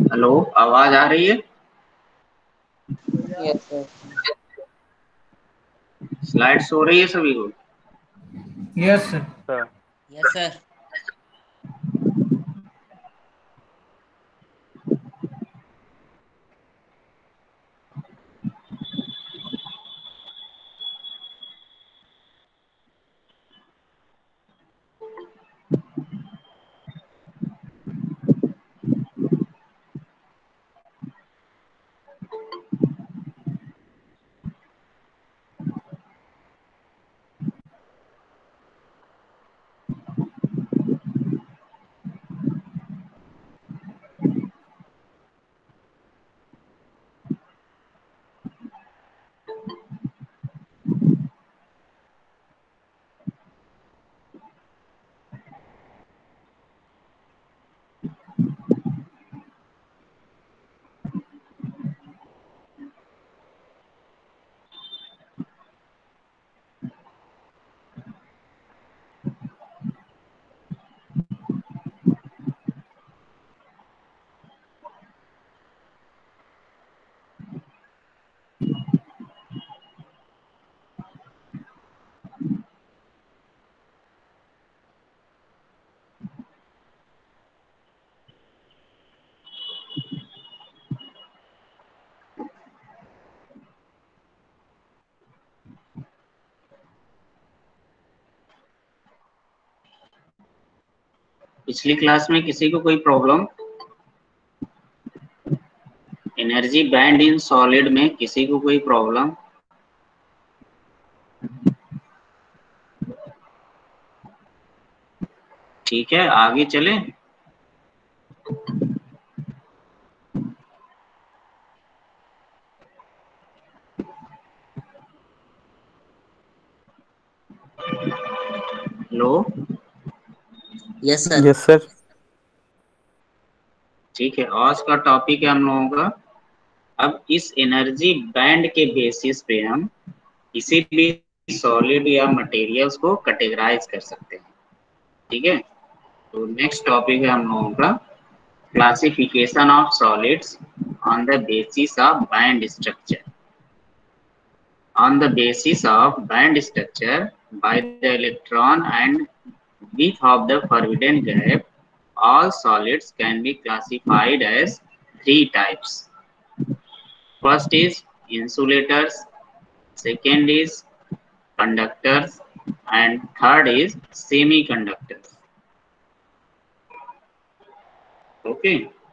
Hello, आवाज आ रही है? Yes sir. स्लाइड्स हो रही है सभी को? Yes sir. Yes sir. पिछली क्लास में किसी को कोई problem? Energy band in solid में किसी को कोई प्रॉब्लम? ठीक है, आगे चले। Hello. Yes sir. Yes sir. ठीक है, आज का टॉपिक है हम लोगों का। अब इस एनर्जी बैंड के बेसिस पे हम किसी भी सॉलिड या मटेरियल्स को कैटेगराइज कर सकते हैं। ठीक है, तो नेक्स्ट टॉपिक है हम लोगों का classification of solids on the basis of band structure. On the basis of band structure by the electron and width of the forbidden gap, all solids can be classified as three types. First is insulators, second is conductors, and third is semiconductors. Okay,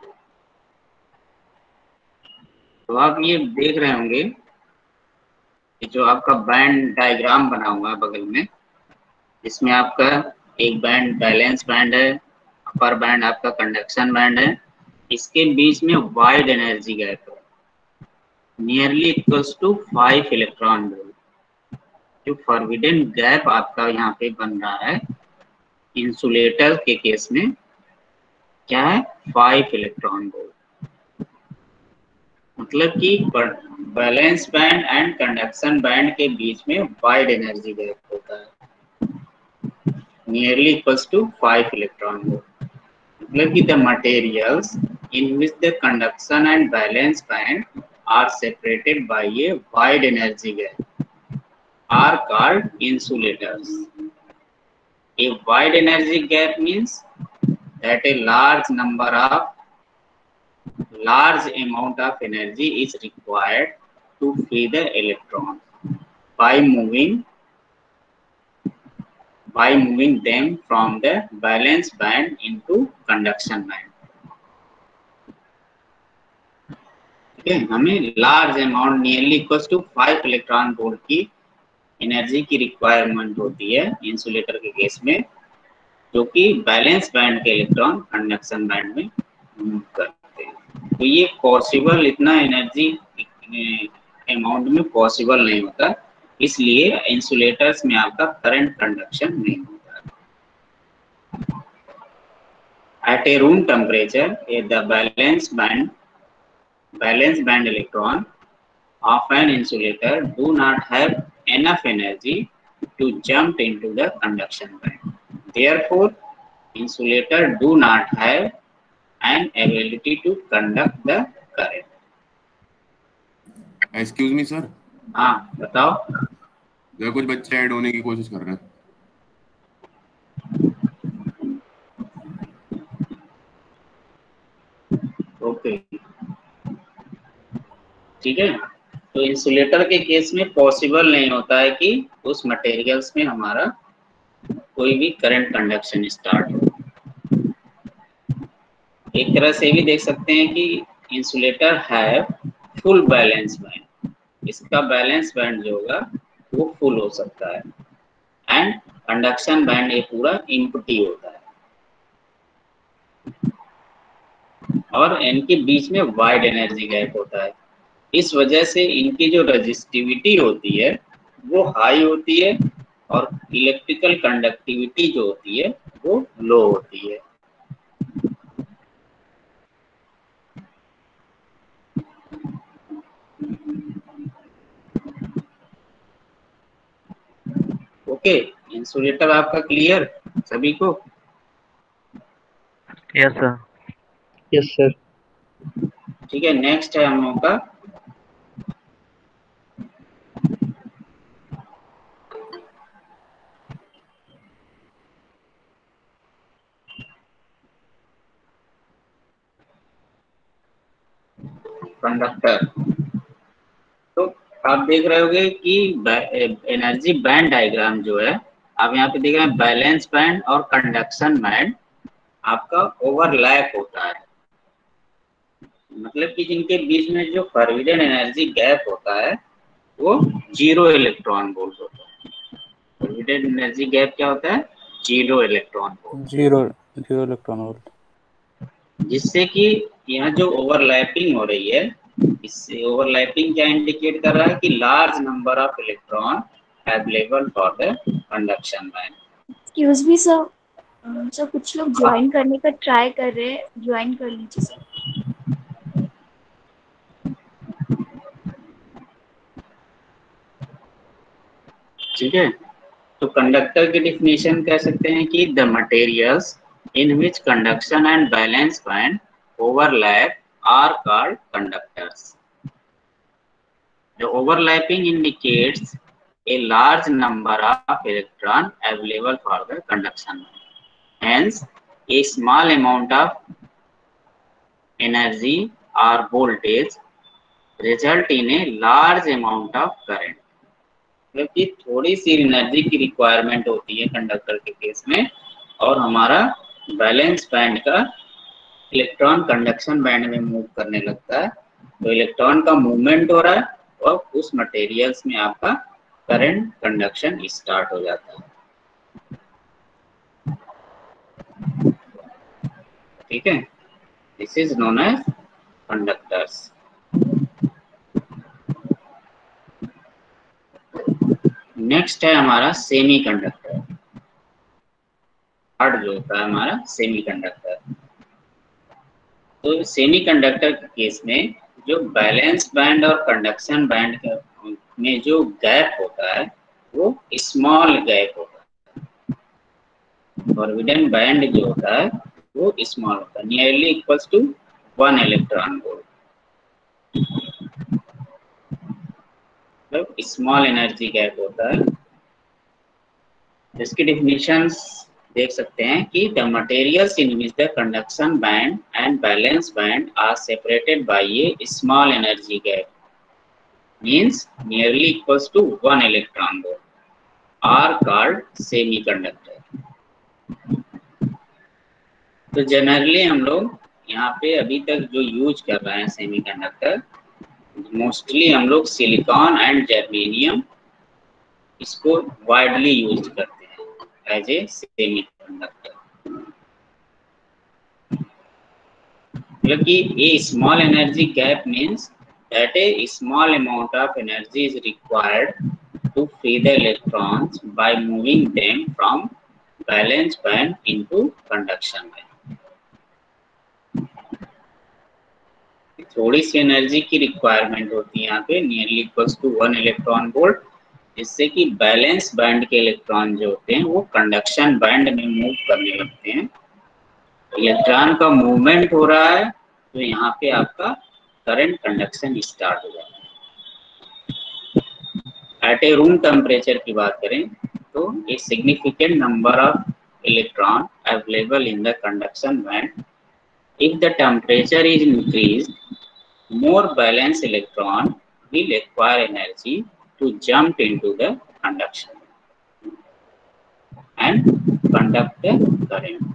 तो आप ये देख रहे होंगे कि जो आपका band diagram बना हुआ है बगल में, इसमें आपका एक बैंड बैलेंस बैंड है, अपर बैंड आपका कंडक्शन बैंड है, इसके बीच में वाइड एनर्जी गैप है nearly equals to 5 electron volt. जो फॉरबिडन गैप आपका यहाँ पे बन रहा है इंसुलेटर के केस में क्या है? 5 इलेक्ट्रॉन वोल्ट। मतलब कि valence band and conduction band के बीच में वाइड एनर्जी गैप होता है nearly equals to 5 electron volt. मतलब कि the materials in which the conduction and valence band are separated by a wide energy gap are called insulators. A wide energy gap means that a large amount of energy is required to free the electron by moving them from the valence band into conduction band. हमें large amount nearly equals to 5 electron volt की energy की requirement होती है insulator के case में, जो कि valence band के इलेक्ट्रॉन कंडक्शन बैंड में मूव करते हैं। तो ये पॉसिबल, इतना एनर्जी अमाउंट में पॉसिबल नहीं होता, इसलिए इंसुलेटर्स में आपका करंट कंडक्शन नहीं होता। At a room temperature the valence band electron of an insulator do not have enough energy to jump into the conduction band. Therefore, insulator do not have and ability to conduct the current. Excuse me sir, हाँ बताओ। कुछ बच्चे add होने की कोशिश कर रहे हैं। ओके ठीक है। तो इंसुलेटर के केस में पॉसिबल नहीं होता है कि उस मटेरियल्स में हमारा कोई भी करंट कंडक्शन स्टार्ट हो। एक तरह से भी देख सकते हैं कि इंसुलेटर है फुल बैलेंस बैंड, इसका बैलेंस बैंड जो होगा वो फुल हो सकता है एंड कंडक्शन बैंड ये पूरा एम्प्टी होता है और इनके बीच में वाइड एनर्जी गैप होता है। इस वजह से इनकी जो रेजिस्टिविटी होती है वो हाई होती है और इलेक्ट्रिकल कंडक्टिविटी जो होती है वो लो होती है। ओके, इंसुलेटर आपका क्लियर सभी को? Yes sir. Yes sir. ठीक है, नेक्स्ट है हम लोगों का कंडक्टर। तो आप देख रहे होंगे कि एनर्जी बैंड डायग्राम जो है आप यहाँ पे देख रहे हैं, बैलेंस बैंड और कंडक्शन बैंड आपका ओवरलैप होता है। मतलब कि जिनके बीच में जो फॉरवर्ड एनर्जी गैप होता है वो 0 इलेक्ट्रॉन वोल्ट होता है। फॉरवर्ड एनर्जी गैप क्या होता है? 0 इलेक्ट्रॉन वोल्ट। 0 electron volt. जिससे कि यहाँ जो ओवरलैपिंग हो रही है, इससे ओवरलैपिंग क्या इंडिकेट कर रहा है कि large number of electron available for the conduction band. Excuse me sir, sir कुछ लोग ज्वाइन करने का ट्राई कर रहे हैं, ज्वाइन कर लीजिए सर। ठीक है, तो कंडक्टर की डेफिनेशन कह सकते हैं कि the materials in which conduction and valence band overlap are called conductors. The overlapping indicates a large number of electrons available for the conduction. Hence, a small amount of energy or voltage result in a large amount of current. क्योंकि थोड़ी सी energy की requirement होती है conductor के case में और हमारा valence band का इलेक्ट्रॉन कंडक्शन बैंड में मूव करने लगता है, तो इलेक्ट्रॉन का मूवमेंट हो रहा है और उस मटेरियल्स में आपका करंट कंडक्शन स्टार्ट हो जाता है। ठीक है, this is known as conductors. Next है हमारा सेमी कंडक्टर। थर्ड जो होता है हमारा सेमी कंडक्टर। तो सेमी कंडक्टर के केस में जो बैलेंस बैंड और कंडक्शन बैंड में जो गैप होता है वो स्मॉल गैप होता है। फॉरबिडन बैंड जो होता है वो स्मॉल होता है, nearly equals to 1 electron volt. मतलब स्मॉल एनर्जी गैप होता है। इसकी डेफिनेशंस देख सकते हैं कि the materials in which the conduction band and valence band are separated by a small energy gap means nearly equals to 1 electron volt are called semi conductor. तो generally हम लोग यहाँ पे अभी तक जो यूज कर रहे हैं सेमी कंडक्टर, मोस्टली हम लोग सिलिकॉन एंड जर्मेनियम इसको वाइडली यूज करते हैं एज ए सेमी कंडक्टर। मतलब कि a small energy gap means that a small amount of energy is required to free the electrons by moving them from valence band into conduction band. थोड़ी सी energy की requirement होती है यहाँ पे nearly equals to 1 electron volt, जिससे कि valence band के electron जो होते हैं वो कंडक्शन बैंड में मूव करने लगते हैं इलेक्ट्रॉन का मूवमेंट हो रहा है तो यहाँ पे आपका करंट कंडक्शन स्टार्ट हो जाता है। एट ए रूम टेम्परेचर की बात करें तो a significant number of electron available in the conduction band. If the temperature is increased, more balanced electron will acquire energy to jump into the conduction and conduct the current.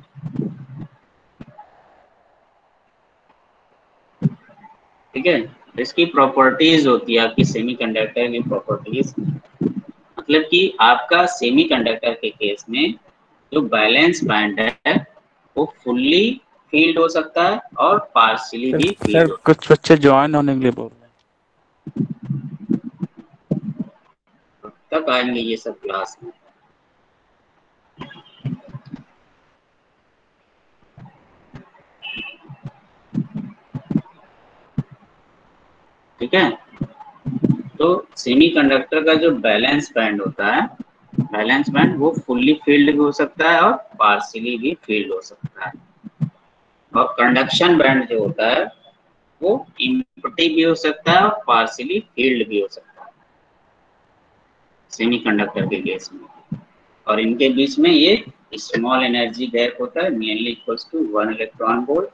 ठीक है, इसकी properties होती है आपकी semiconductor की properties, मतलब कि आपका सेमीकंडक्टर के केस में जो बैलेंस बैंड है वो फुल्ली फील्ड हो सकता है और पार्शियली भी फील्ड सर हो सकता कुछ बच्चे ज्वाइन होने के लिए बोल रहे है। तक आएंगे ये सब क्लास में। ठीक है, तो सेमीकंडक्टर का जो बैलेंस बैंड होता है, बैलेंस बैंड वो फुल्ली फील्ड भी हो सकता है और पार्शियली भी फील्ड हो सकता है। और कंडक्शन बैंड जो होता है वो एम्प्टी भी हो सकता है और पार्शियली फील्ड भी हो सकता है सेमीकंडक्टर के केस में। और इनके बीच में ये स्मॉल एनर्जी गैप होता है, mainly equals to 1 electron volt.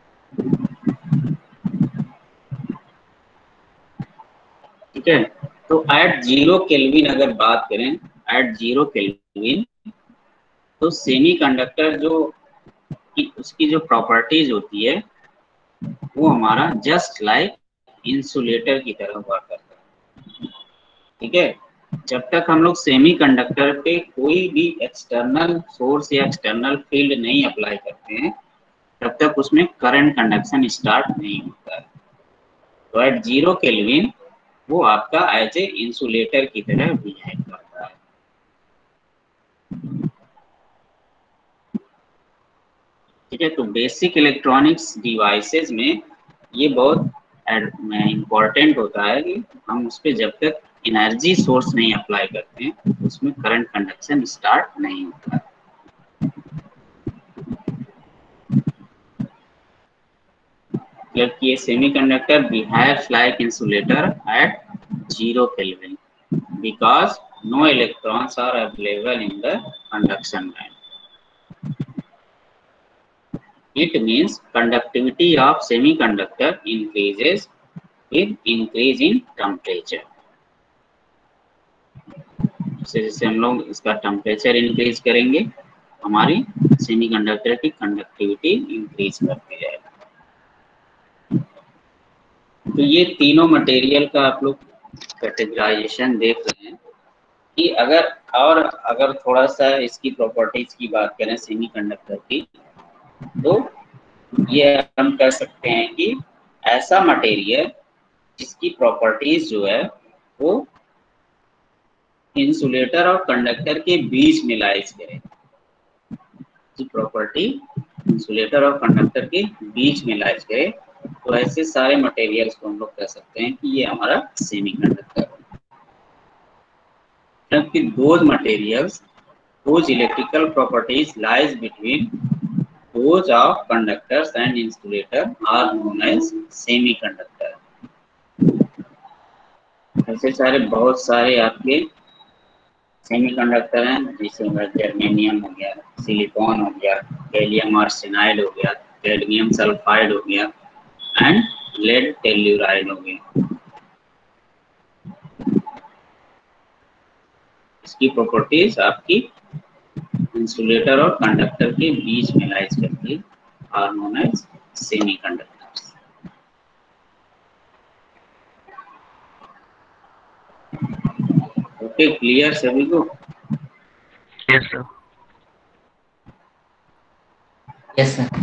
ठीक है, तो एट 0 केल्विन अगर बात करें, एट 0 केल्विन तो सेमीकंडक्टर जो उसकी जो प्रॉपर्टीज होती है वो हमारा जस्ट लाइक इंसुलेटर की तरह हुआ करता है। ठीक है, जब तक हम लोग सेमीकंडक्टर पे कोई भी एक्सटर्नल सोर्स या एक्सटर्नल फील्ड नहीं अप्लाई करते हैं तब तक उसमें करंट कंडक्शन स्टार्ट नहीं होता है। तो एट 0 केल्विन वो आपका एज ए इंसुलेटर की तरह बिहेव करता है। ठीक है, तो बेसिक इलेक्ट्रॉनिक्स डिवाइसेस में ये बहुत इम्पोर्टेंट होता है कि हम उस पर जब तक एनर्जी सोर्स नहीं अप्लाई करते हैं उसमें करंट कंडक्शन स्टार्ट नहीं होता है। जबकि ये semiconductor behaves like insulator at 0 Kelvin because no electrons are available in the conduction band. It means conductivity of semiconductor increases with increase in temperature. जैसे हम लोग इसका टेम्परेचर इंक्रीज करेंगे हमारी सेमीकंडक्टर की कंडक्टिविटी इंक्रीज करती जाएगी। तो ये तीनों मटेरियल का आप लोग कैटेगराइजेशन देख रहे हैं कि अगर थोड़ा सा इसकी प्रॉपर्टीज की बात करें सेमीकंडक्टर की, तो ये हम कह सकते हैं कि ऐसा मटेरियल जिसकी प्रॉपर्टीज जो है वो इंसुलेटर और कंडक्टर के बीच में लाइज करे, की प्रॉपर्टी इंसुलेटर और कंडक्टर के बीच में लाइज करे, तो ऐसे सारे मटेरियल्स को हम लोग कह सकते हैं कि ये हमारा सेमीकंडक्टर है। जबकि those materials, whose electrical properties lies between those of conductors and insulator are known as semiconductor। ऐसे सारे बहुत सारे आपके सेमीकंडक्टर हैं, जैसे जर्मेनियम हो गया, सिलिकॉन हो गया, गैलियम आर्सेनाइड हो गया, कैडमियम सल्फाइड हो गया एंड लेड टेल्यूराइड हो गया। इसकी प्रॉपर्टीज आपकी इंसुलेटर और कंडक्टर के बीच में लाइज करती है, are known as semiconductors. Okay, clear सभी को? Yes sir. Yes sir.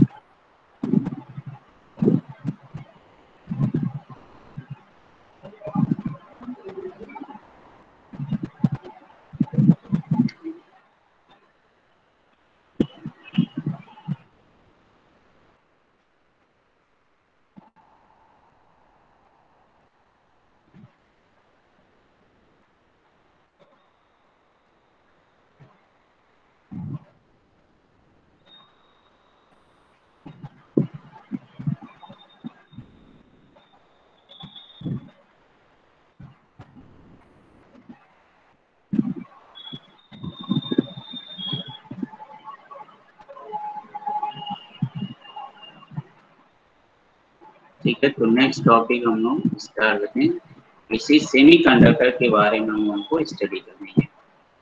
ठीक है, तो नेक्स्ट टॉपिक हम लोग स्टार्ट करते हैं। इसी सेमीकंडक्टर के बारे में हम लोगों को स्टडी करनी है।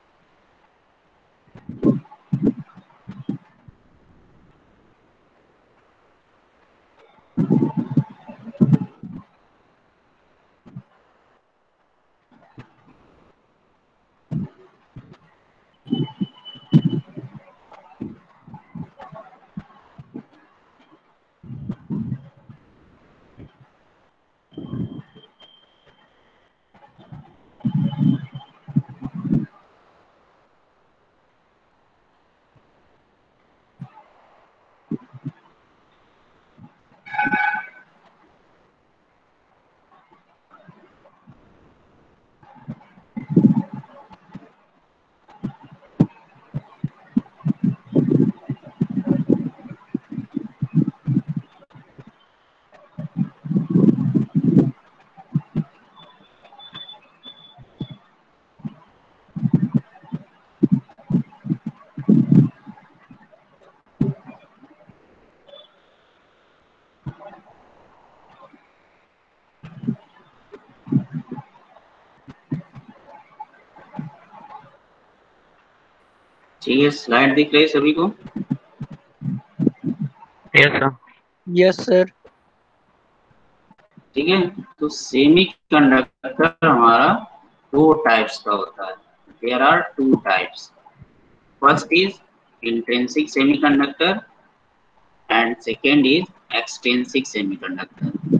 ठीक है, स्लाइड दिख रही है सभी को? Yes sir. Yes sir. ठीक है, तो सेमीकंडक्टर हमारा दो टाइप्स का होता है। There are two types. First is intrinsic semiconductor and second is extrinsic semiconductor.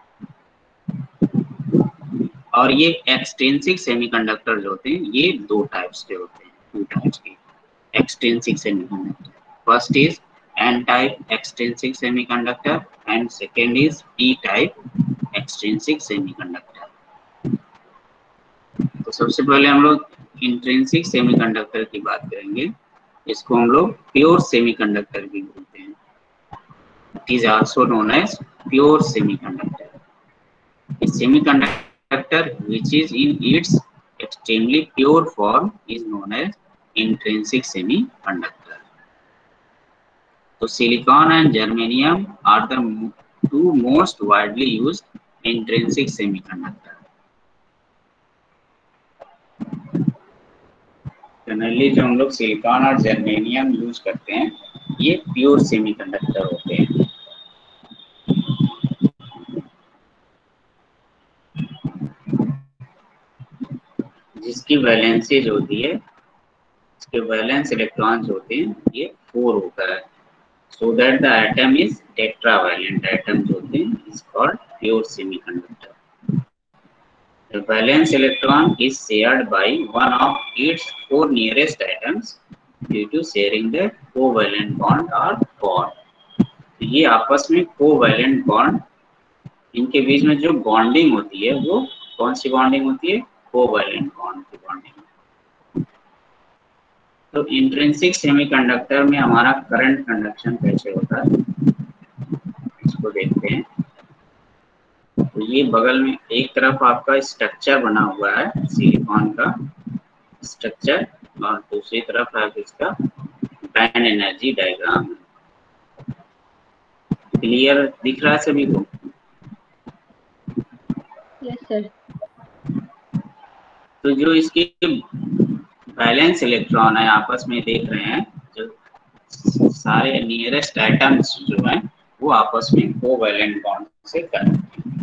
और ये एक्सट्रिंसिक सेमीकंडक्टर जो होते हैं ये दो टाइप्स के होते हैं, टू टाइप्स के extrinsic semiconductor. First is N type extrinsic semiconductor and second is P type extrinsic semiconductor. तो सबसे पहले हम लोग इंट्रिंसिक सेमीकंडक्टर की बात करेंगे। इसको हम लोग प्योर सेमीकंडक्टर भी बोलते हैं। It is also known as pure semiconductor. A semiconductor which is in its extremely pure form is known as intrinsic semiconductor. So silicon and germanium are the two most widely used intrinsic semiconductor. Generally जो हम लोग silicon और germanium use करते हैं ये pure semiconductor होते हैं। जिसकी वैलेंसी जो होती है, इसके वैलेंस इलेक्ट्रॉन्स होते हैं ये 4 होता है। So that the atom is tetravalent atom जो होते हैं is called pure semiconductor. The valence electron is shared by one of its 4 nearest atoms due to sharing the covalent bond or bond. तो ये आपस में कोवैलेंट बॉन्ड, इनके बीच में जो बॉन्डिंग होती है वो कौन सी बॉन्डिंग होती है? कोवैलेंट बॉन्ड की बॉन्डिंग। तो इंट्रिंसिक सेमीकंडक्टर में हमारा करंट कंडक्शन कैसे होता है इसको देखते हैं। तो ये बगल में एक तरफ आपका स्ट्रक्चर बना हुआ है सिलिकॉन का स्ट्रक्चर और दूसरी तरफ है इसका बैंड एनर्जी डायग्राम। क्लियर दिख रहा है सभी को? Yes sir. तो जो इसके बैलेंस इलेक्ट्रॉन है आपस में देख रहे हैं, जो सारे नियरेस्ट एटम्स जो हैं वो आपस में कोवैलेंट बॉन्ड से कनेक्ट हैं।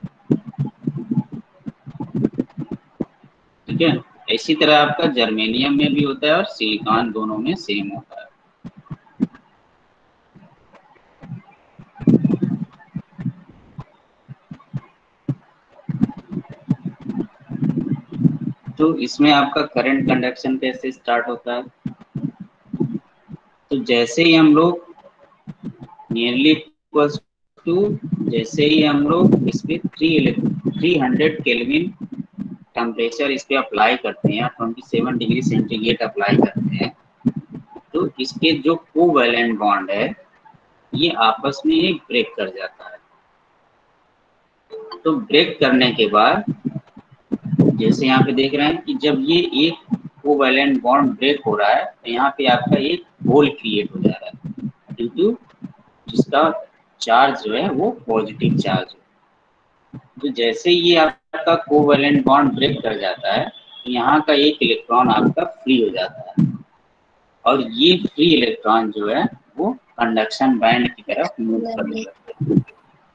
ठीक है, इसी तरह आपका जर्मेनियम में भी होता है और सिलिकॉन दोनों में सेम होता है। तो इसमें आपका करंट कंडक्शन कैसे स्टार्ट होता है? तो जैसे ही हम लोग नियरली इक्वल्स टू, जैसे ही हम लोग इस पे 300 केल्विन टेम्परेचर इस पे अप्लाई करते हैं, 27 डिग्री सेंटीग्रेड अप्लाई करते हैं, तो इसके जो कोवैलेंट बॉन्ड है ये आपस में एक ब्रेक कर जाता है। तो ब्रेक करने के बाद जैसे यहाँ पे देख रहे हैं कि जब ये एक कोवैलेंट बॉन्ड ब्रेक हो रहा है तो यहाँ पे आपका एक होल क्रिएट हो जा रहा है, ड्यू टू जिसका चार्ज जो है वो पॉजिटिव चार्ज है। तो जैसे ये आपका कोवैलेंट बॉन्ड ब्रेक कर जाता है तो यहाँ का एक इलेक्ट्रॉन आपका फ्री हो जाता है और ये फ्री इलेक्ट्रॉन जो है वो कंडक्शन बैंड की तरफ मूव करने लगते हैं।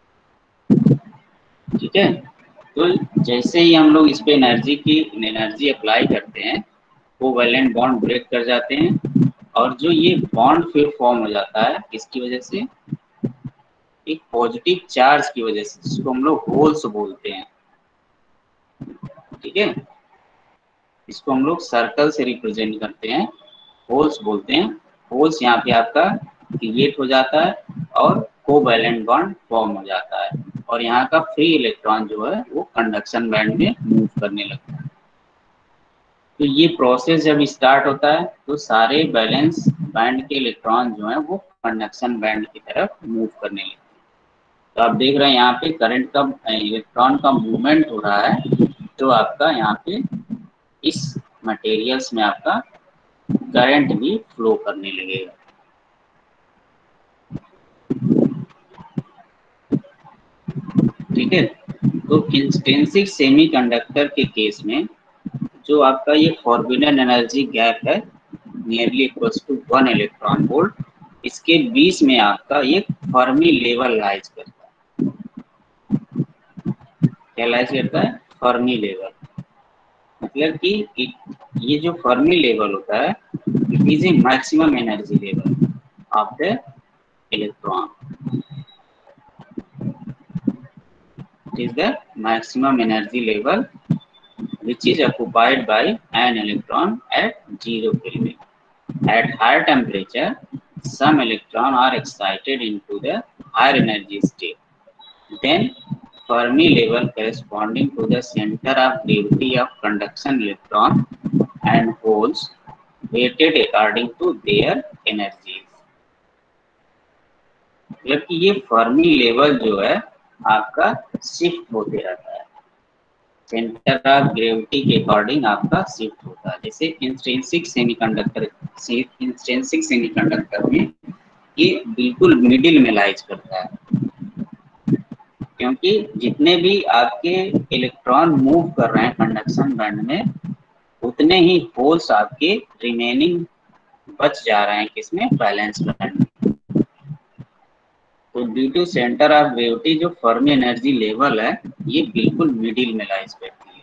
ठीक है, तो जैसे ही हम लोग इस पे एनर्जी अप्लाई करते हैं कोवैलेंट बॉन्ड ब्रेक कर जाते हैं और जो ये बॉन्ड फिर फॉर्म हो जाता है किसकी वजह से, एक पॉजिटिव चार्ज की वजह से, जिसको हम लोग होल्स बोलते हैं। ठीक है, इसको हम लोग सर्कल से रिप्रेजेंट करते हैं, होल्स बोलते हैं। होल्स यहाँ पे आपका क्रिएट हो जाता है और कोवैलेंट बॉन्ड फॉर्म हो जाता है और यहाँ का फ्री इलेक्ट्रॉन जो है वो कंडक्शन बैंड में मूव करने लगता है। तो ये प्रोसेस जब स्टार्ट होता है तो सारे बैलेंस बैंड के इलेक्ट्रॉन जो है वो कंडक्शन बैंड की तरफ मूव करने लगते हैं। तो आप देख रहे हैं यहाँ पे करंट का इलेक्ट्रॉन का मूवमेंट हो रहा है, तो आपका यहाँ पे इस मटेरियल्स में आपका करंट भी फ्लो करने लगेगा। ठीक है, तो इंट्रिंसिक सेमीकंडक्टर के केस में जो आपका ये फॉरबिडन एनर्जी गैप है nearly equals to 1 electron volt, इसके बीच में आपका ये फर्मी लेवल लाइज करता है। क्या लाइज करता है? Fermi level. मतलब कि ये जो फर्मी लेवल होता है it is a maximum energy level of the electron. It is the maximum energy level which is occupied by an electron at 0 Kelvin. At higher temperature, some electrons are excited into the higher energy state. Then Fermi level corresponding to the center of gravity of conduction electron and holes weighted according to their energies. जबकि ये Fermi level जो है आपका shift होते रहता है, centre of gravity के according आपका शिफ्ट होता है। जैसे इंट्रिंसिक सेमीकंडक्टर में ये बिल्कुल मिडिल में लाइज करता है, क्योंकि जितने भी आपके इलेक्ट्रॉन मूव कर रहे हैं कंडक्शन बैंड में उतने ही होल्स आपके रिमेनिंग बच जा रहे हैं किसमें, बैलेंस बैंड में। तो due to centre of gravity जो फर्मी एनर्जी लेवल है ये बिल्कुल मिडिल में लाइज करती है।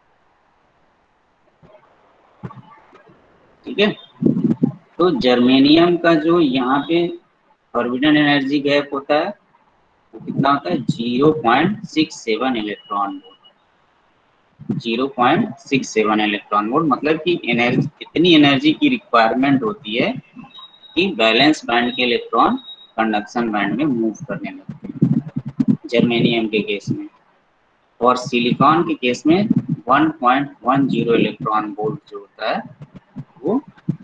ठीक है, तो जर्मेनियम का जो यहाँ पे फॉरबिडन एनर्जी गैप होता है वो कितना होता है, 0.67 इलेक्ट्रॉन वोल्ट। 0.67 इलेक्ट्रॉन वोल्ट मतलब कि एनर्जी, इतनी एनर्जी की रिक्वायरमेंट होती है कि बैलेंस बैंड के इलेक्ट्रॉन कंडक्शन बैंड में मूव करने लगते हैं जर्मेनियम के केस में। और सिलिकॉन के केस में 1.10 इलेक्ट्रॉन वोल्ट जो होता है वो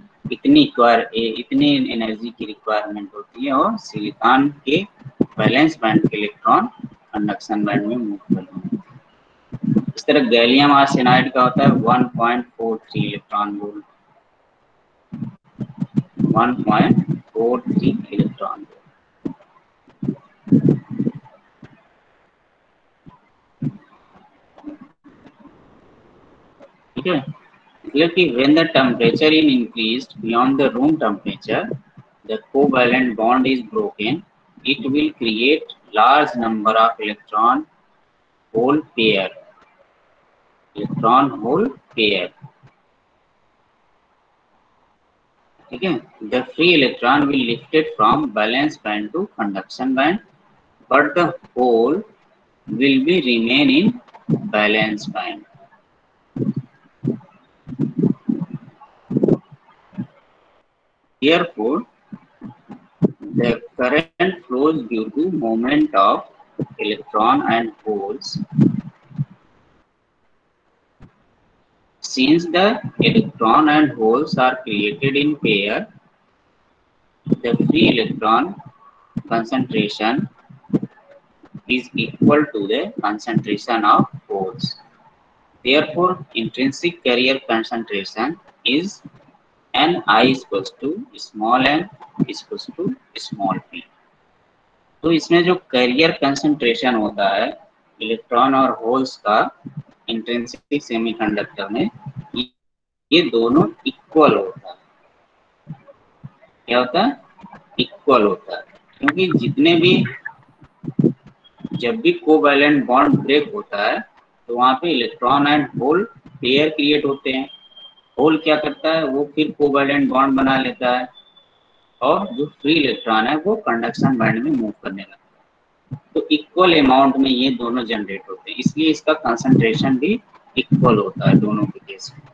इतनी एनर्जी की रिक्वायरमेंट होती है और सिलिकॉन के बैलेंस बैंड के इलेक्ट्रॉन कंडक्शन बैंड में मूव करते हैं। इस तरह गैलियम आर्सेनाइड का होता है 1.43 इलेक्ट्रॉन वोल्ट, 1.43 इलेक्ट्रॉन वोल्ट। ठीक है, मतलब कि when the temperature is increased beyond the room temperature, the covalent bond is broken. It will create large number of electron hole pair. Electron hole pair. ठीक है, the free electron will lifted from valence band to conduction band, but the hole will be remain in valence band. Therefore, the current flows due to movement of electron and holes. Since the electron and holes are created in pair, the free electron concentration is equal to the concentration of holes. Therefore, intrinsic carrier concentration is Ni equals to small n equals to small p. तो इसमें जो career concentration होता है electron और holes का intrinsic semiconductor में, ये दोनों इक्वल होता है। क्या होता है? इक्वल होता है, क्योंकि जितने भी जब भी कोवैलेंट बॉन्ड ब्रेक होता है तो वहां पे electron and hole pair create होते हैं। होल क्या करता है, वो फिर कोवैलेंट बॉन्ड बना लेता है और जो फ्री इलेक्ट्रॉन है वो कंडक्शन बैंड में मूव करने लगता है। तो इक्वल अमाउंट में ये दोनों जनरेट होते हैं, इसलिए इसका कंसंट्रेशन भी इक्वल होता है दोनों के केस में।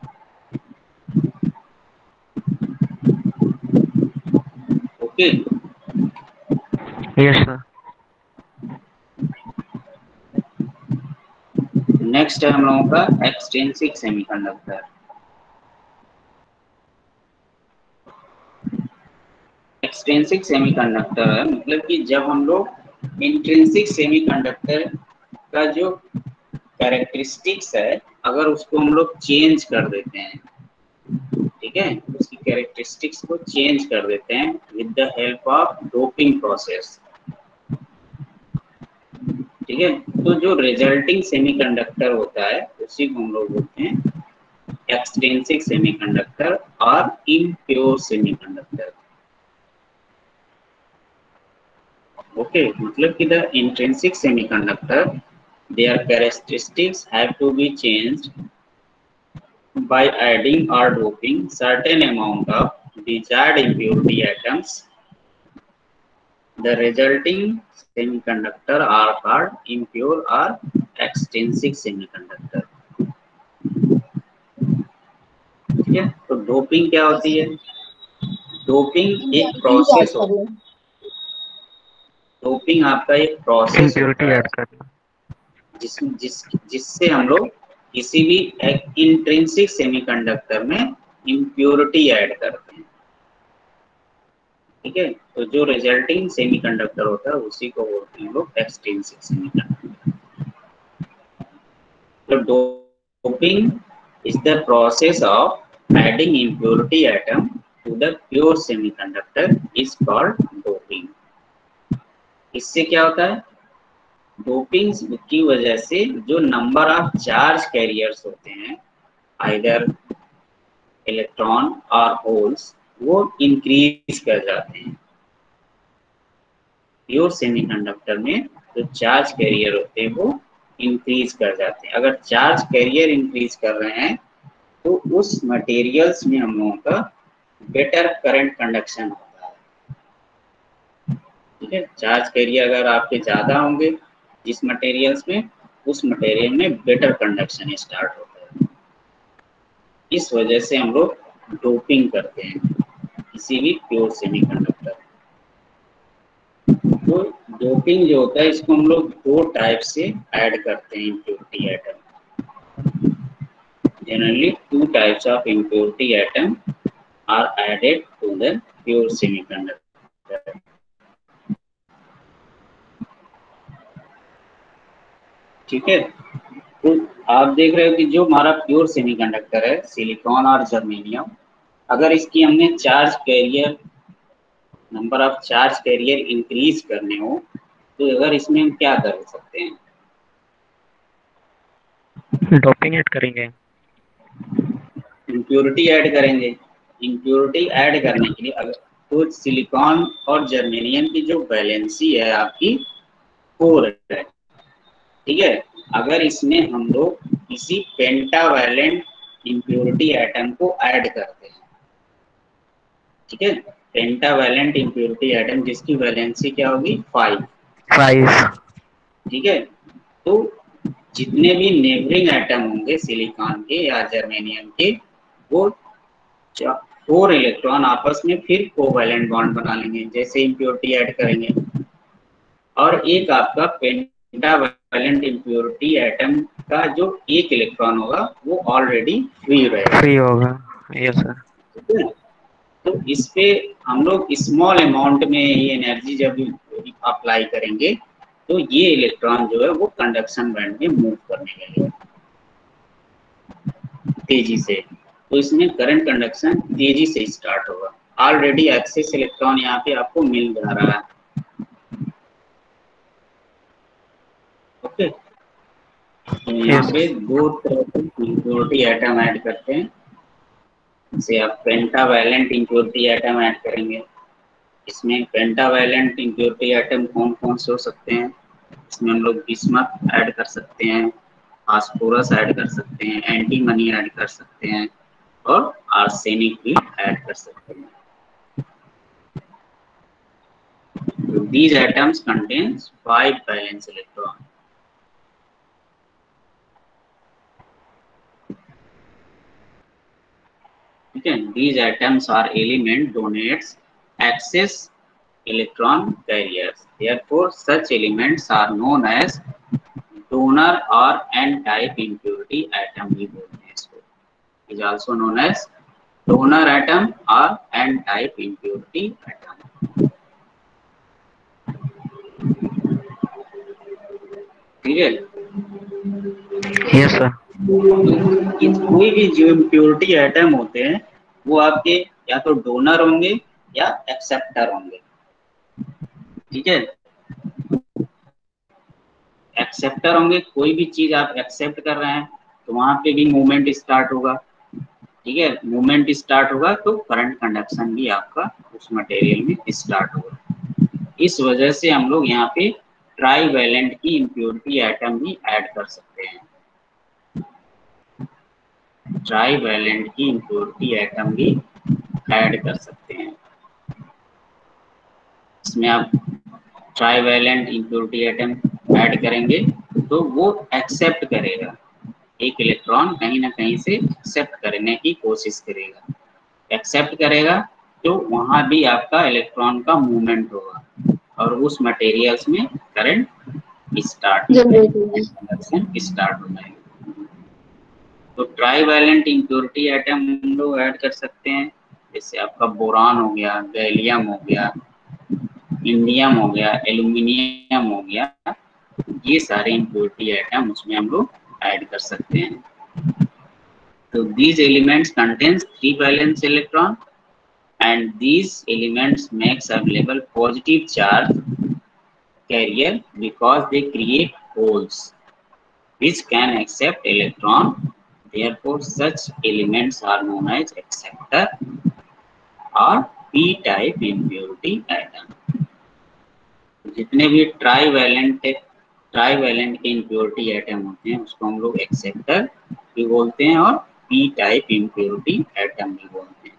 Okay, yes sir. नेक्स्ट है हम लोगों का एक्सट्रिंसिक सेमीकंडक्टर। एक्सट्रिंसिक सेमीकंडक्टर है मतलब कि जब हम लोग इंट्रिंसिक सेमीकंडक्टर का जो कैरेक्टरिस्टिक्स है अगर उसको हम लोग चेंज कर देते हैं, ठीक है, उसकी कैरेक्टरिस्टिक्स को चेंज कर देते हैं with the help of doping process, ठीक है, तो जो रिजल्टिंग सेमीकंडक्टर होता है उसी को हम लोग बोलते हैं एक्सट्रिंसिक सेमीकंडक्टर और इम्प्योर सेमीकंडक्टर। ओके, मतलब कि the intrinsic semiconductor their characteristics have to be changed by adding or doping certain amount of desired impurity atoms. The resulting semiconductor are called impure or extrinsic semiconductor. ठीक है, तो doping क्या होती है? Doping एक process होता है। Doping आपका एक प्रोसेस इम्प्योरिटी होता है ऐड करना। जिससे हम लोग किसी भी इंट्रिंसिक सेमीकंडक्टर में इम्प्योरिटी ऐड करते हैं, ठीक है, तो जो रिजल्टिंग सेमीकंडक्टर होता है उसी को बोलते हैं लोग एक्सट्रिंसिक सेमीकंडक्टर। तो doping is the process of adding impurity atom to the pure semiconductor is called doping. इससे क्या होता है? डोपिंग की वजह से जो नंबर ऑफ चार्ज कैरियर्स होते हैं आइदर इलेक्ट्रॉन और होल्स वो इंक्रीज कर जाते हैं। प्योर सेमीकंडक्टर में जो चार्ज कैरियर होते हैं वो इंक्रीज कर जाते हैं। अगर चार्ज कैरियर इंक्रीज कर रहे हैं तो उस मटेरियल्स में हम लोगों का बेटर करंट कंडक्शन होता है, ठीक है। चार्ज कैरियर अगर आपके ज्यादा होंगे जिस मटेरियल्स में, उस मटेरियल में बेटर कंडक्शन स्टार्ट होता है। इस वजह से हम लोग डोपिंग करते हैं किसी भी प्योर सेमीकंडक्टर। तो डोपिंग जो होता है इसको हम लोग दो टाइप से ऐड करते हैं impurity atom. Generally two types of impurity atom are added to the pure semiconductor. ठीक है, तो आप देख रहे हो कि जो हमारा प्योर सेमीकंडक्टर है सिलिकॉन और जर्मेनियम, अगर इसकी हमने charge carrier number of charge carrier increase करने हो तो अगर इसमें हम क्या कर सकते हैं? डोपिंग ऐड करेंगे, इम्प्योरिटी ऐड करेंगे। इम्प्योरिटी ऐड करने के लिए अगर तो सिलिकॉन और जर्मेनियम की जो वैलेंसी है आपकी 4 है, ठीक है। अगर इसमें हम लोग किसी पेंटावैलेंट इम्प्योरिटी एटम को ऐड करते हैं, ठीक है, पेंटावैलेंट इम्प्योरिटी एटम जिसकी वैलेंसी क्या होगी 5, ठीक है, तो जितने भी नेबरिंग एटम होंगे सिलिकॉन के या जर्मेनियम के वो 4 इलेक्ट्रॉन आपस में फिर कोवैलेंट बॉन्ड बना लेंगे जैसे इम्प्योरिटी ऐड करेंगे, और एक आपका पेंटावैलेंट इम्प्योरिटी एटम का जो एक इलेक्ट्रॉन होगा वो ऑलरेडी फ्री रहेगा, फ्री होगा। Yes sir. ठीक है। तो इस पे हम लोग स्मॉल अमाउंट में ये एनर्जी जब अप्लाई करेंगे तो ये इलेक्ट्रॉन जो है वो कंडक्शन बैंड में मूव करने लगेगा तेजी से, तो इसमें करंट कंडक्शन तेजी से स्टार्ट होगा। ऑलरेडी एक्सेस इलेक्ट्रॉन यहाँ पे आपको मिल जा रहा है, तो यहाँ Yes. पे दो तरह के इम्प्योरिटी आइटम ऐड करते हैं। जैसे आप पेंटावैलेंट इम्प्योरिटी आइटम ऐड करेंगे। इसमें पेंटावैलेंट इम्प्योरिटी आइटम कौन कौन से हो सकते हैं? इसमें हम लोग बिस्मथ ऐड कर सकते हैं, फास्फोरस ऐड कर सकते हैं, एंटीमनी ऐड कर सकते हैं और आर्सेनिक भी ऐड कर सकते हैं। So these atoms contains 5 valence electron. Okay, these atoms are element donates excess electron carriers. Therefore, such elements are known as donor or n-type impurity atom. भी बोलते हैं इसको. Is also known as donor atom or n-type impurity atom. ठीक है? Yes, sir. कोई भी जो impurity item होते हैं वो आपके या तो डोनर होंगे या एक्सेप्टर होंगे। ठीक है, एक्सेप्टर होंगे, कोई भी चीज आप एक्सेप्ट कर रहे हैं तो वहां पे भी मूवमेंट स्टार्ट होगा। ठीक है, मूवमेंट स्टार्ट होगा तो करंट कंडक्शन भी आपका उस मटेरियल में स्टार्ट होगा। इस वजह से हम लोग यहाँ पे ट्राईवैलेंट की इम्प्योरिटी आइटम भी ऐड कर सकते हैं। ट्राईवैलेंट की इम्प्योरिटी आइटम भी ऐड कर सकते हैं। इसमें आप ट्राईवैलेंट इम्प्योरिटी आइटम ऐड करेंगे तो वो एक्सेप्ट करेगा, एक इलेक्ट्रॉन कहीं ना कहीं से एक्सेप्ट करने की कोशिश करेगा। एक्सेप्ट करेगा तो वहां भी आपका इलेक्ट्रॉन का मूवमेंट होगा और उस मटेरियल्स में करंट स्टार्ट हो जाएगा। तो ट्राईवैलेंट इम्प्योरिटी आइटम हम लोग ऐड कर सकते हैं। जैसे आपका बोरान हो गया, गैलियम हो गया, इंडियम हो गया, एल्यूमिनियम हो गया, ये सारे इम्प्योरिटी आइटम उसमें हम लोग ऐड कर सकते हैं। तो these elements contains 3 valence electron and these elements makes available positive charge carrier because they create holes which can accept electron. Therefore, such elements are known as acceptor or p-type impurity atom. जितने भी trivalent के impurity item होते हैं उसको हम लोग acceptor भी बोलते हैं और पी टाइप इम्प्योरिटी आइटम भी बोलते हैं।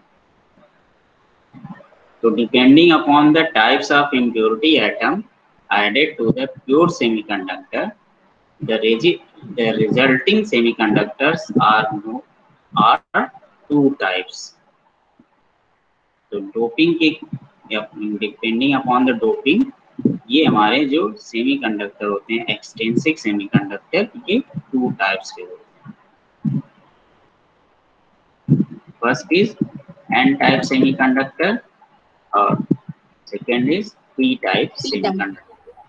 तो depending upon the types of impurity atom added to the pure semiconductor, the resulting semiconductors are two types. तो डोपिंग के डिपेंडिंग अपॉन द डोपिंग, ये हमारे जो सेमीकंडक्टर होते हैं एक्सट्रिंसिक सेमीकंडक्टर, ये 2 टाइप्स के होते हैं। First is N type semiconductor और second is P type semiconductor.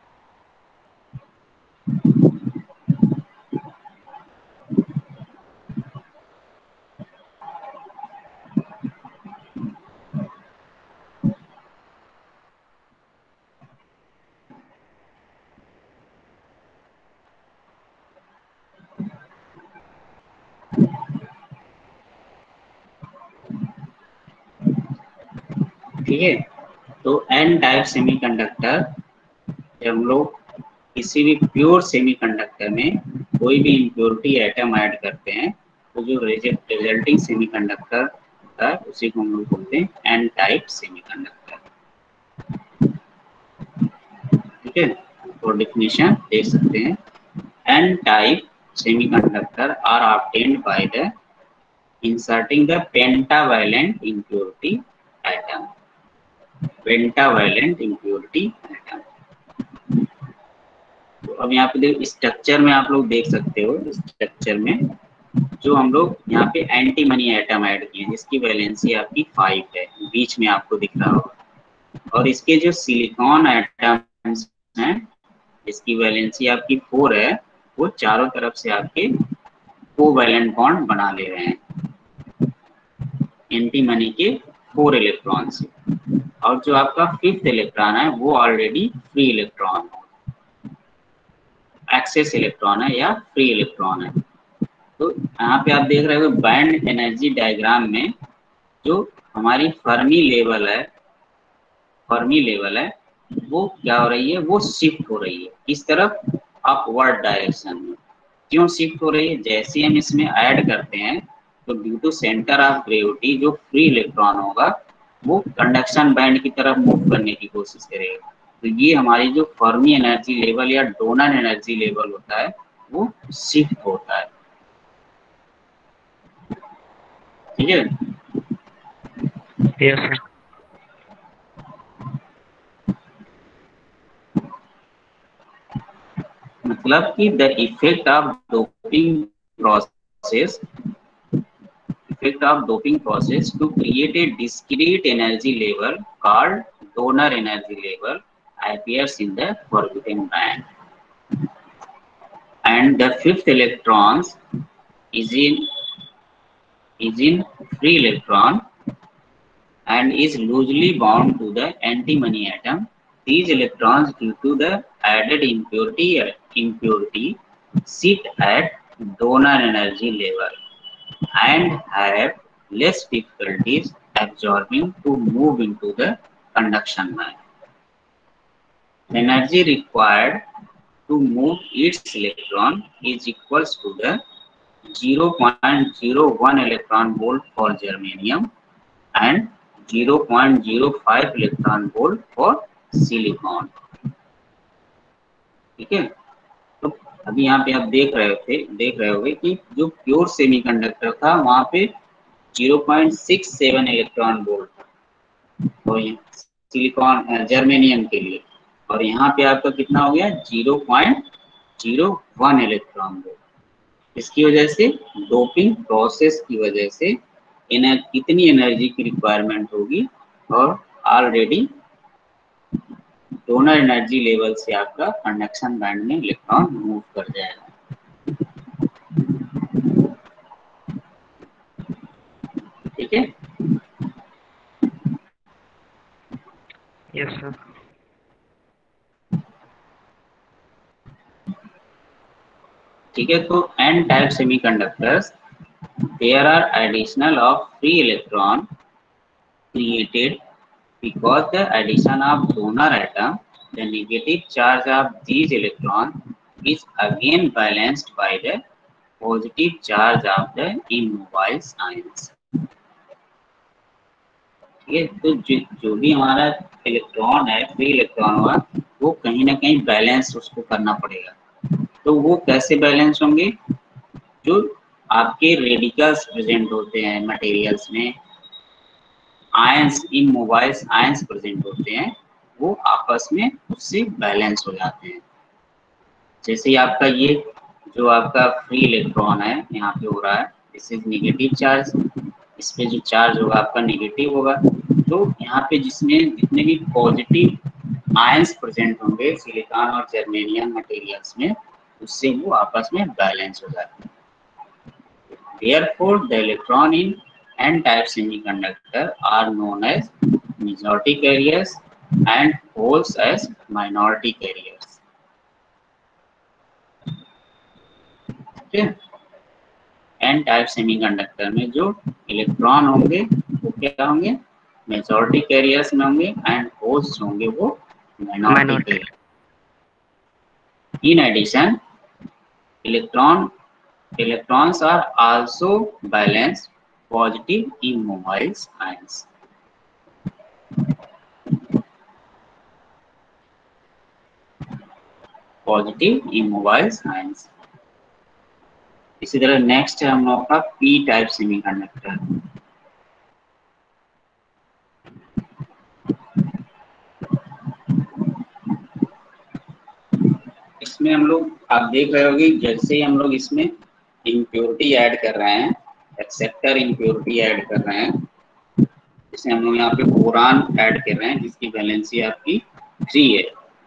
ठीक है, तो एन टाइप सेमीकंडक्टर, जब हम लोग किसी भी प्योर सेमीकंडक्टर में कोई भी इम्प्योरिटी आइटम ऐड करते हैं तो जो रिजल्टिंग सेमीकंडक्टर होता है उसी को हम लोग बोलते हैं एन टाइप सेमीकंडक्टर। ठीक है, तो डेफिनेशन देख सकते हैं। N type semiconductor are obtained by the inserting the pentavalent impurity atom. Pentavalent impurity atom. तो अब यहाँ पे स्ट्रक्चर में आप लोग देख सकते हो, स्ट्रक्चर में जो हम लोग यहाँ पे एंटीमनी आइटम ऐड किए जिसकी वैलेंसी आपकी 5 है, बीच में आपको दिख रहा होगा। और इसके जो सिलिकॉन आइटम्स हैं जिसकी वैलेंसी आपकी 4 है, वो चारों तरफ से आपके कोवैलेंट बॉन्ड बना ले रहे हैं एंटीमनी के 4 इलेक्ट्रॉन से। और जो आपका 5th इलेक्ट्रॉन है वो ऑलरेडी फ्री इलेक्ट्रॉन है। एक्सेस इलेक्ट्रॉन है या फ्री इलेक्ट्रॉन है। तो यहाँ पे आप देख रहे हो बैंड एनर्जी डायग्राम में जो हमारी फर्मी लेवल है वो क्या हो रही है, वो शिफ्ट हो रही है इस तरफ अपवर्ड डायरेक्शन में। क्यों शिफ्ट हो रही है? जैसे हम इसमें ऐड करते हैं तो due to centre of gravity जो फ्री इलेक्ट्रॉन होगा वो कंडक्शन बैंड की तरफ मूव करने की कोशिश करेगा। तो ये हमारी जो फर्मी एनर्जी लेवल या डोनर एनर्जी लेवल होता है वो शिफ्ट होता है। ठीक है। Yes, sir. मतलब कि the effect of doping process to create a discrete energy level called donor energy level appears in the forbidden band, and the fifth electrons is in free electron and is loosely bound to the antimony atom. These electrons, due to the added impurity sit at donor energy level and have less difficulties absorbing to move into the conduction band. Energy required to move its electron is equals to the 0.01 electron volt for germanium and 0.05 electron volt for silicon. ठीक है। तो अभी यहाँ पे आप देख रहे होगे कि जो प्योर सेमीकंडक्टर था वहां पे 0.67 इलेक्ट्रॉन वोल्ट था तो सिलिकॉन जर्मेनियम के लिए, और यहाँ पे आपका कितना हो गया 0.01 इलेक्ट्रॉन वोल्ट। इसकी वजह से डोपिंग प्रोसेस की वजह से कितनी एनर्जी की रिक्वायरमेंट होगी, और ऑलरेडी डोनर एनर्जी लेवल से आपका कंडक्शन बैंड में इलेक्ट्रॉन मूव कर जाएगा। ठीक है। Yes, sir. ठीक है। तो N type semiconductors there are additional of free electron created because the addition of donor atom, the negative charge of these electron is again balanced by the positive charge of the immobile ions. ठीक है। तो जो भी हमारा electron है free electron हुआ वो कहीं ना कहीं बैलेंस उसको करना पड़ेगा। तो वो कैसे बैलेंस होंगे? जो आपके रेडिकल्स प्रेजेंट होते हैं मटेरियल्स में, आयंस इमोबाइल आयंस प्रेजेंट होते हैं, वो आपस में उससे बैलेंस हो जाते हैं। जैसे ही आपका ये जो आपका फ्री इलेक्ट्रॉन है यहाँ पे हो रहा है, दिस इज नेगेटिव चार्ज, इस पे जो चार्ज होगा आपका नेगेटिव होगा। तो यहाँ पे जिसमें जितने भी पॉजिटिव आयंस प्रेजेंट होंगे सिलिकॉन और जर्मेनियम मटेरियल्स में, उससे वो आपस में बैलेंस हो जाते हैं। Therefore, the electron in n-type semiconductor are known as majority carriers and holes as minority carriers. Okay? n-type semiconductor में जो इलेक्ट्रॉन होंगे वो क्या होंगे? मेजॉरिटी कैरियर्स में होंगे, एंड होल्स होंगे वो minority carrier. In addition, electrons are also balanced positive immobile ions. Positive immobile ions. इसी तरह नेक्स्ट है हम लोग का पी टाइप सेमीकंडक्टर। इसमें हम लोग आप देख रहे होंगे जैसे ही हम लोग इसमें इम्प्योरिटी ऐड कर रहे हैं, एक्सेप्टर इम्प्योरिटी ऐड कर रहे हैं, जैसे हम लोग यहाँ पे बोरान ऐड कर रहे हैं जिसकी वैलेंसी आपकी 3 है।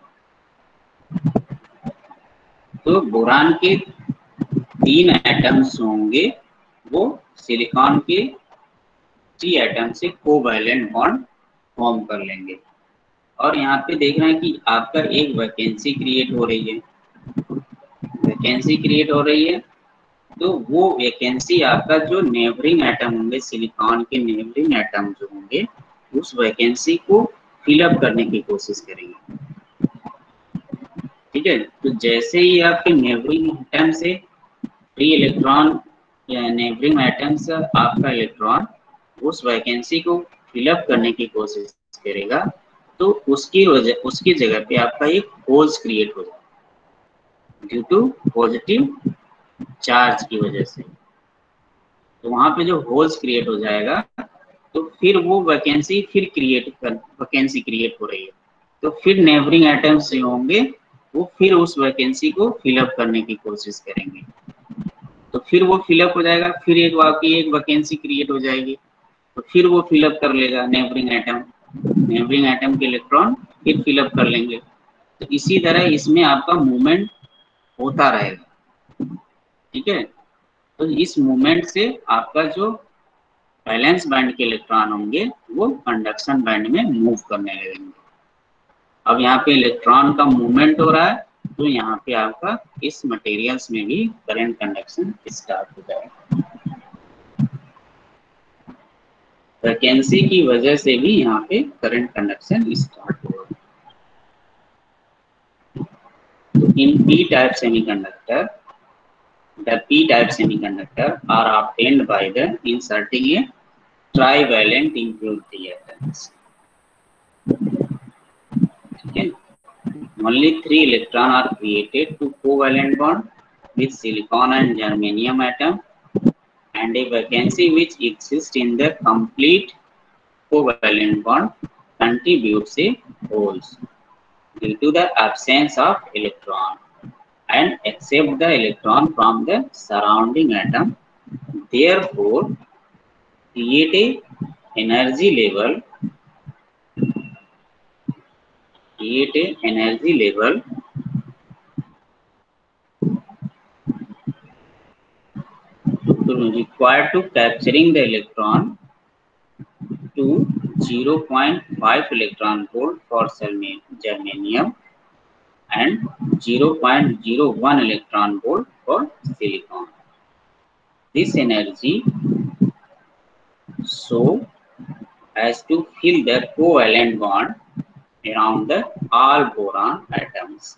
तो बोरान के 3 एटम्स होंगे वो सिलिकॉन के 3 एटम से कोवैलेंट बॉन्ड फॉर्म कर लेंगे, और यहाँ पे देख रहे हैं कि आपका एक वैकेंसी क्रिएट हो रही है। वैकेंसी क्रिएट हो रही है, तो वो वैकेंसी आपका जो नेबरिंग एटम होंगे, सिलिकॉन के नेबरिंग एटम जो होंगे, उस वैकेंसी को फिलअप करने की कोशिश करेंगे। ठीक है, तो जैसे ही आपके नेबरिंग एटम से फ्री इलेक्ट्रॉन या नेबरिंग एटम से आपका इलेक्ट्रॉन उस वैकेंसी को फिलअप करने की कोशिश करेगा, तो उसकी जगह पे आपका एक होल्स क्रिएट हो जाएगा ड्यू टू पॉजिटिव चार्ज की वजह से। तो वहां पे जो होल्स क्रिएट हो जाएगा, तो फिर वो वैकेंसी वैकेंसी क्रिएट हो रही है, तो फिर नेबरिंग एटम्स जो होंगे वो फिर उस वैकेंसी को फिलअप करने की कोशिश करेंगे, तो फिर वो फिलअप हो जाएगा, फिर एक वैकेंसी क्रिएट हो जाएगी, तो फिर वो फिलअप कर लेगा नेबरिंग एटम के इलेक्ट्रॉन फिर फिलअप कर लेंगे। तो इसी तरह इसमें आपका मूवमेंट होता रहेगा। ठीक है, तो इस मूवमेंट से आपका जो वैलेंस बैंड के इलेक्ट्रॉन होंगे वो कंडक्शन बैंड में मूव करने लगेंगे। अब यहाँ पे इलेक्ट्रॉन का मूवमेंट हो रहा है, तो यहाँ पे आपका इस मटेरियल्स में भी करंट कंडक्शन स्टार्ट हो जाएगा। वैकेंसी की वजह से भी यहाँ पे करंट कंडक्शन स्टार्ट होगा। तो in P type semiconductor, the p-type semiconductor are obtained by the inserting a trivalent impurity atoms. Okay. Only 3 electrons are created to covalent bond with silicon and germanium atom, and a vacancy which exists in the complete covalent bond contributes a holes due to the absence of electron and accept the electron from the surrounding atom, therefore create a energy level required to capturing the electron to 0.5 electron volt for germanium and 0.01 electron volt for silicon. This energy so as to fill the covalent bond around the all boron atoms.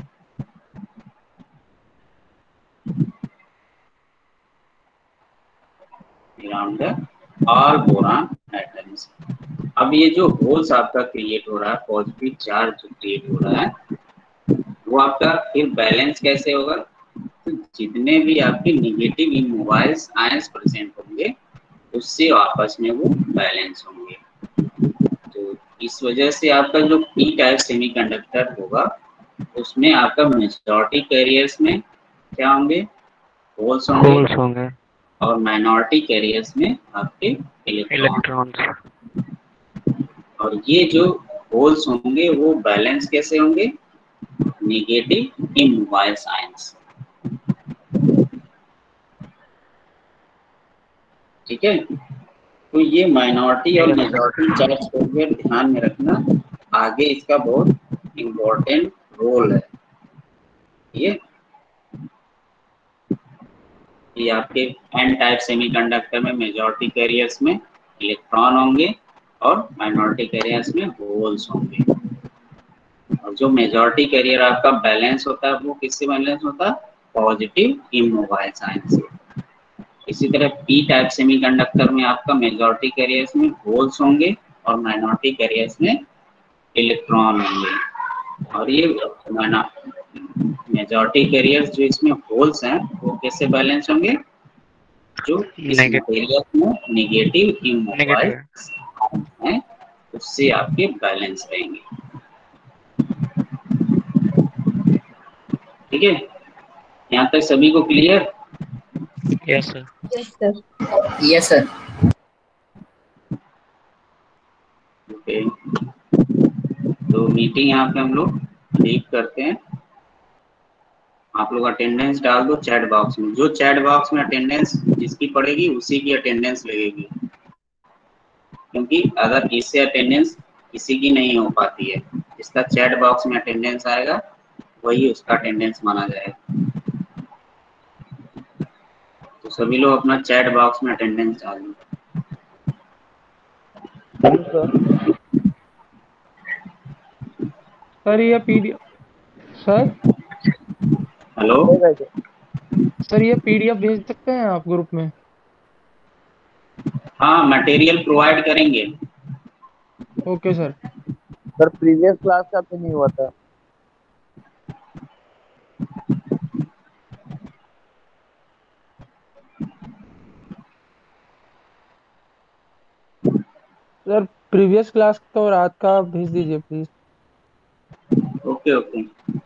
Around the all boron atoms. अब ये जो holes आपका create हो रहा है, positive charge जो create हो रहा है, वो आपका फिर बैलेंस कैसे होगा? तो जितने भी आपके निगेटिव इमोबाइल्स आयंस प्रेजेंट होंगे उससे आपस में वो बैलेंस होंगे। तो इस वजह से आपका जो पी टाइप सेमीकंडक्टर होगा उसमें आपका मेजॉरिटी कैरियर्स में क्या होंगे? होल्स होंगे और माइनॉरिटी कैरियर्स में आपके इलेक्ट्रॉन्स। और ये जो होल्स होंगे वो बैलेंस कैसे होंगे? Negative immobile ions. ठीक है, तो ये माइनॉरिटी और मेजॉरिटी चार्ज को ध्यान में रखना, आगे इसका बहुत इम्पोर्टेंट रोल है। ये आपके एन टाइप सेमीकंडक्टर में मेजॉरिटी कैरियर्स में इलेक्ट्रॉन होंगे और माइनॉरिटी कैरियर्स में होल्स होंगे। और जो मेजॉरिटी कैरियर आपका बैलेंस होता है वो किससे बैलेंस होता है? पॉजिटिव इमोबाइल आयंस से। इसी तरह पी टाइप सेमीकंडक्टर में आपका मेजॉरिटी कैरियर्स में होल्स होंगे और माइनॉरिटी कैरियर्स में इलेक्ट्रॉन होंगे। और ये मेजॉरिटी कैरियर्स जो इसमें होल्स हैं वो कैसे बैलेंस होंगे? जो इस मटेरियल में नेगेटिव इमोबाइल हैं उससे आपके बैलेंस रहेंगे। ठीक है, यहाँ तक सभी को clear? Yes sir. Yes sir. Yes sir. Okay, तो मीटिंग यहाँ पे हम लोग लीव करते हैं। आप लोग अटेंडेंस डाल दो चैट बॉक्स में। जो चैट बॉक्स में अटेंडेंस जिसकी पड़ेगी उसी की अटेंडेंस लगेगी, क्योंकि अगर इससे अटेंडेंस किसी की नहीं हो पाती है, इसका चैट बॉक्स में अटेंडेंस आएगा वही उसका अटेंडेंस माना जाएगा। तो सभी लोग अपना चैट बॉक्स में अटेंडेंस डाल दें। सर ये पीडीएफ सर हेलो, सर ये पीडीएफ भेज सकते हैं आप ग्रुप में? हाँ मटेरियल प्रोवाइड करेंगे। Okay sir. Sir previous class का तो नहीं हुआ था। सर प्रीवियस क्लास तो रात का भेज दीजिए प्लीज। Okay okay.